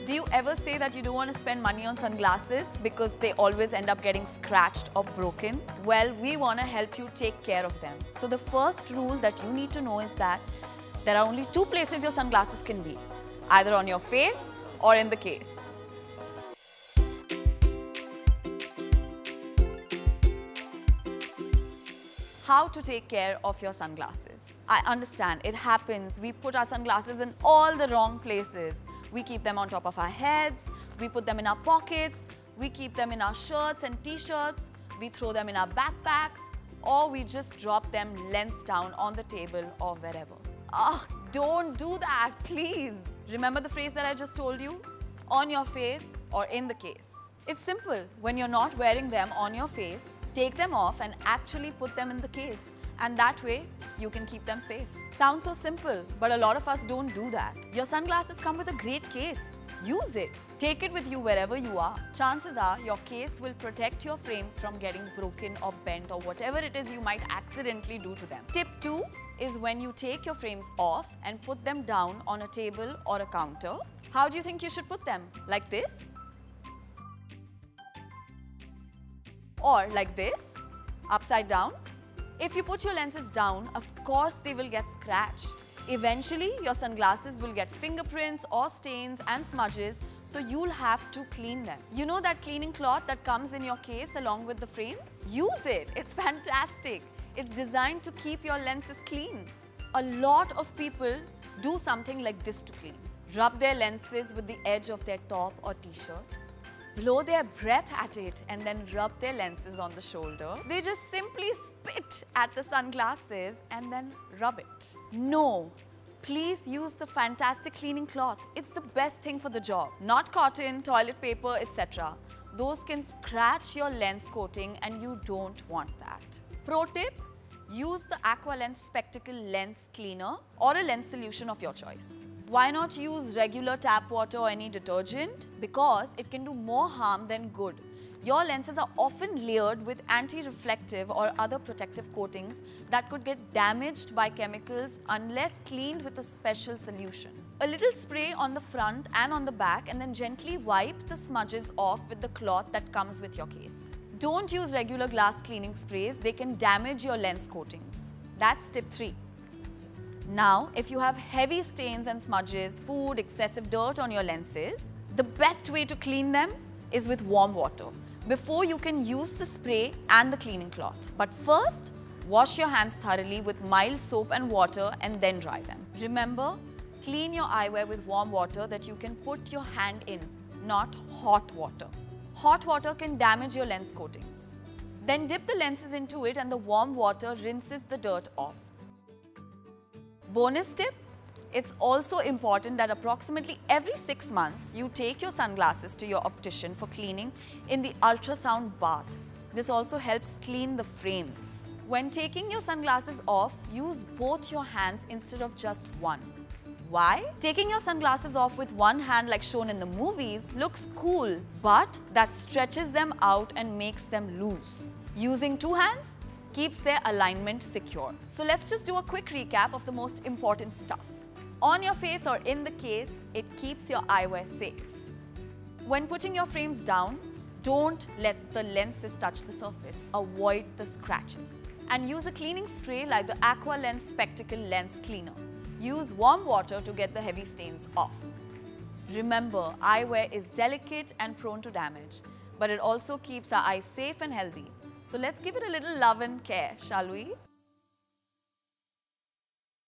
Do you ever say that you don't want to spend money on sunglasses because they always end up getting scratched or broken? Well, we want to help you take care of them. So the first rule that you need to know is that there are only two places your sunglasses can be, either on your face or in the case. How to take care of your sunglasses. I understand, it happens. We put our sunglasses in all the wrong places. We keep them on top of our heads, we put them in our pockets, we keep them in our shirts and t-shirts, we throw them in our backpacks, or we just drop them lens down on the table or wherever. Ugh, don't do that, please. Remember the phrase that I just told you? On your face or in the case. It's simple. When you're not wearing them on your face, take them off and actually put them in the case. And that way, you can keep them safe. Sounds so simple, but a lot of us don't do that. Your sunglasses come with a great case. Use it. Take it with you wherever you are. Chances are your case will protect your frames from getting broken or bent or whatever it is you might accidentally do to them. Tip 2 is when you take your frames off and put them down on a table or a counter. How do you think you should put them? Like this? Or like this? Upside down? If you put your lenses down, of course they will get scratched. Eventually, your sunglasses will get fingerprints or stains and smudges, so you'll have to clean them. You know that cleaning cloth that comes in your case along with the frames? Use it. It's fantastic. It's designed to keep your lenses clean. A lot of people do something like this to clean. Rub their lenses with the edge of their top or t-shirt. Blow their breath at it and then rub their lenses on the shoulder. They just simply spit at the sunglasses and then rub it. No, please use the fantastic cleaning cloth. It's the best thing for the job. Not cotton, toilet paper, etc. Those can scratch your lens coating and you don't want that. Pro tip, use the Aqualens Spectacle Lens Cleaner or a lens solution of your choice. Why not use regular tap water or any detergent? Because it can do more harm than good. Your lenses are often layered with anti-reflective or other protective coatings that could get damaged by chemicals unless cleaned with a special solution. A little spray on the front and on the back and then gently wipe the smudges off with the cloth that comes with your case. Don't use regular glass cleaning sprays, they can damage your lens coatings. That's tip 3. Now, if you have heavy stains and smudges, food, excessive dirt on your lenses, the best way to clean them is with warm water before you can use the spray and the cleaning cloth. But first, wash your hands thoroughly with mild soap and water and then dry them. Remember, clean your eyewear with warm water that you can put your hand in, not hot water. Hot water can damage your lens coatings. Then dip the lenses into it and the warm water rinses the dirt off. Bonus tip, it's also important that approximately every 6 months you take your sunglasses to your optician for cleaning in the ultrasound bath. This also helps clean the frames. When taking your sunglasses off, use both your hands instead of just one. Why? Taking your sunglasses off with one hand like shown in the movies looks cool, but that stretches them out and makes them loose. Using 2 hands keeps their alignment secure. So let's just do a quick recap of the most important stuff. On your face or in the case, it keeps your eyewear safe. When putting your frames down, don't let the lenses touch the surface. Avoid the scratches. And use a cleaning spray like the Aqualens Spectacle Lens Cleaner. Use warm water to get the heavy stains off. Remember, eyewear is delicate and prone to damage, but it also keeps our eyes safe and healthy. So let's give it a little love and care, shall we?